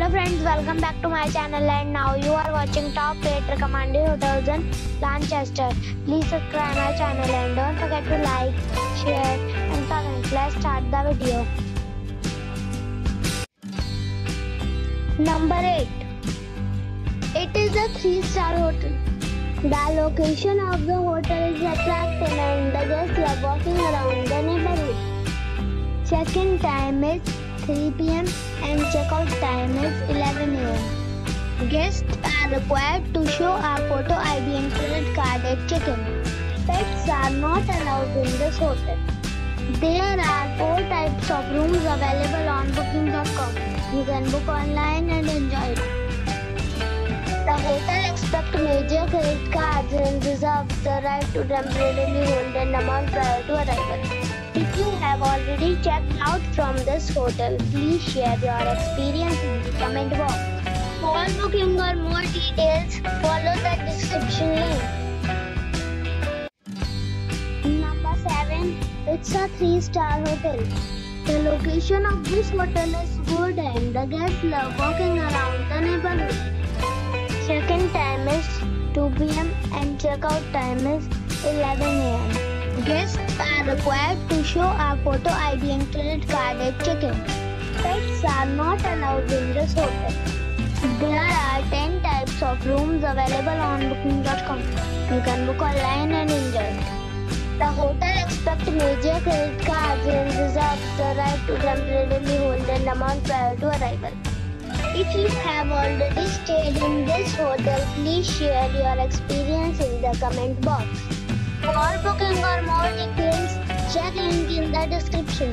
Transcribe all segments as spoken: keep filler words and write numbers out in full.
Hello friends, welcome back to my channel, and now you are watching top eight recommended hotels in Lancaster. Please subscribe my channel and don't forget to like, share and comment. Let's start the video. Number eight. It is a three star hotel. The location of the hotel is attractive and the guests love walking around the neighborhood. Check-in time is three p m and check-out time is eleven a m Guests are required to show a photo I D and credit card at check-in. Pets are not allowed in this hotel. There are four types of rooms available on booking dot com. You can book online and enjoy it. The hotel accepts major credit cards and reserves the right to temporarily hold an amount prior to arrival. If you have already checked out from this hotel, please share your experience in the comment box. For booking or more details, follow the description link. Number seven. It's a three star hotel. The location of this hotel is good and the guests love walking around the neighborhood. Check-in time is two p m and check-out time is eleven a m Guests are required to show a photo I D and credit card at check-in. Pets are not allowed in this hotel. There are ten types of rooms available on booking dot com. You can book online and enjoy it. The hotel accepts major credit cards and reserves the right to temporarily hold an amount prior to arrival. If you have already stayed in this hotel, please share your experience in the comment box. For booking or more details, check link in the description.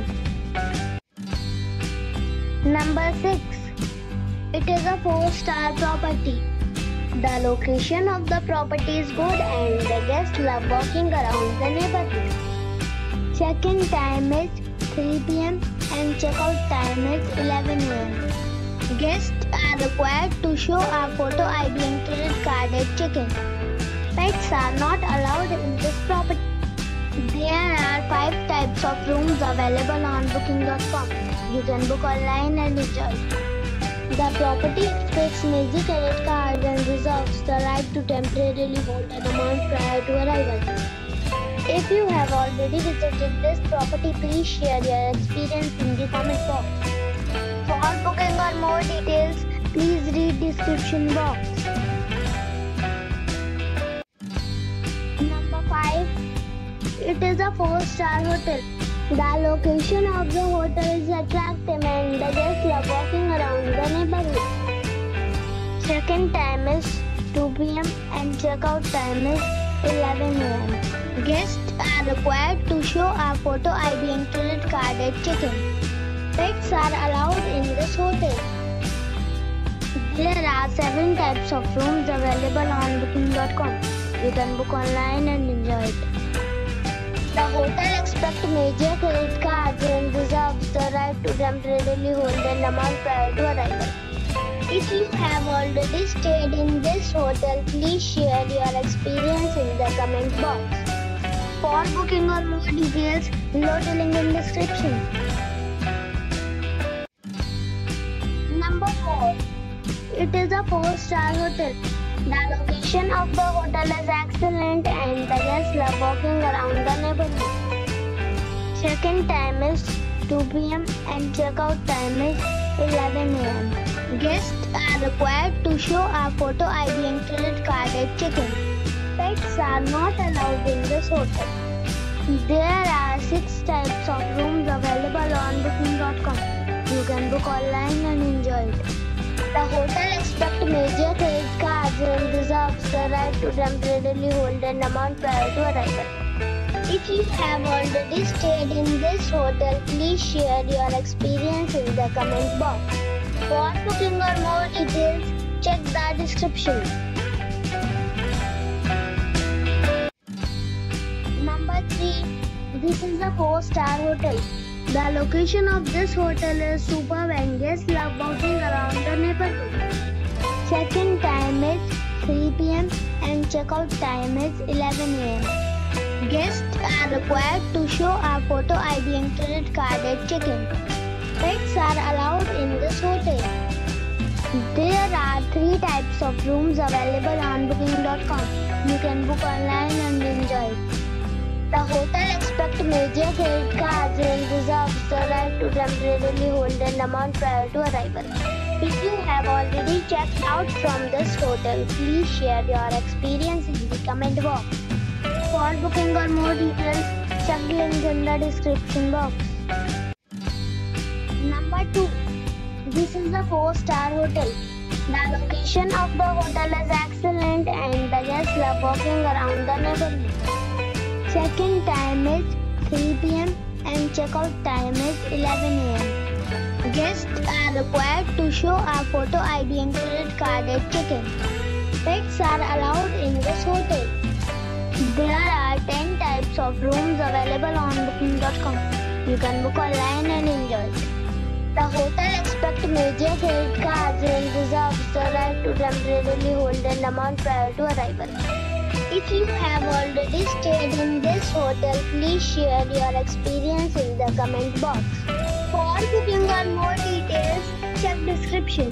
Number six. It is a four star property. The location of the property is good and the guests love walking around the neighborhood. Check-in time is three p m and check-out time is eleven a m Guests are required to show a photo I D and credit card at check-in. Pets are not allowed in this property. There are five types of rooms available on booking dot com. You can book online and enjoy it. The property accepts major credit cards and reserves the right to temporarily hold an amount prior to arrival. If you have already visited this property, please share your experience in the comment box. For booking or more details, please read description box. Number five. It is a four star hotel. The location of the hotel is attractive and the guests love walking around the neighborhood. Check-in time is two p m and check-out time is eleven a m Guests are required to show a photo I D and credit card at check-in. Pets are allowed in this hotel. There are seven types of rooms available on booking dot com. You can book online and enjoy it. The hotel accepts major credit cards and reserves the right to temporarily hold an amount prior to arrival. If you have already stayed in this hotel, please share your experience in the comment box. For booking or more details, below the link in description. Number four. It is a four star hotel. The location of the hotel is excellent and the guests love walking around the neighborhood. Check-in time is two p m and check-out time is eleven a m Guests are required to show a photo I D and credit card at check-in. Pets are not allowed in this hotel. There are six types of rooms available on booking dot com. You can book online and enjoy it. The hotel accepts major credit cards and reserves the right to temporarily hold an amount prior to arrival. If you have already stayed in this hotel, please share your experience in the comment box. For booking or more details, check the description. Number three. This is a four star hotel. The location of this hotel is superb and guests love walking around the neighborhood. Check-in time is three p m and check-out time is eleven a m Guests are required to show a photo I D and credit card at check-in. Pets are allowed in this hotel. There are three types of rooms available on booking dot com. You can book online and enjoy it. The hotel expects major credit cards and reserves the right to temporarily hold an amount prior to arrival. If you have already checked out from this hotel, please share your experience in the comment box. For booking or more details, check the link in the description box. Number two. This is a four-star hotel. The location of the hotel is excellent and the guests love walking around the neighborhood. Check-in time is three p m and check-out time is eleven a m Guests are required to show a photo I D and credit card at check-in. Pets are allowed in this hotel. There are ten types of rooms available on booking dot com. You can book online and enjoy it. The hotel expects major credit cards and reserves the right to temporarily hold an amount prior to arrival. If you have already stayed in this hotel, please share your experience in the comment box. For booking or more details, check description.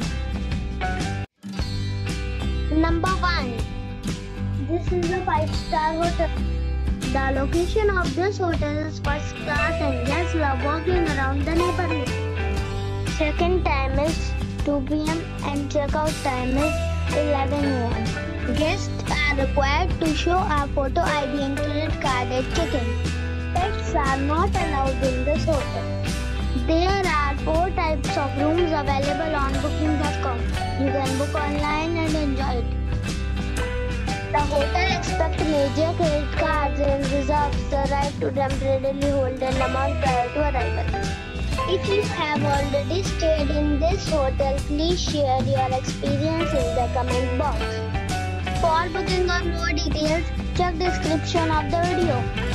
Number one. This is a five-star hotel. The location of this hotel is first class and guests love walking around the neighborhood. Check-in time is two p m and check-out time is eleven a m Guests are required to show a photo I D and credit card at check-in. Pets are not allowed in this hotel. There are four types of rooms available on booking dot com. You can book online and enjoy it. The hotel expects major credit cards and reserves the right to temporarily hold an amount prior to arrival. If you have already stayed in this hotel, please share your experience in the comment box. For booking or more details, check description of the video.